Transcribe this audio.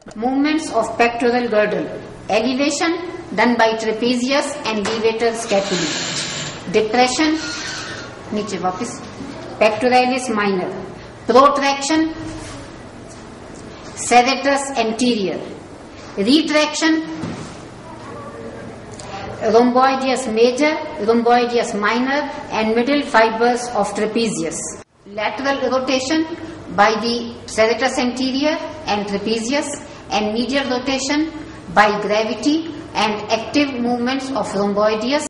Movements of pectoral girdle. Elevation done by trapezius and levator scapulae. Depression, नीचे वापस, pectoralis minor. Protraction, serratus anterior. Retraction, rhomboideus major, rhomboideus minor, and middle fibers of trapezius. Lateral rotation by the serratus anterior and trapezius, and medial rotation by gravity and active movements of rhomboideus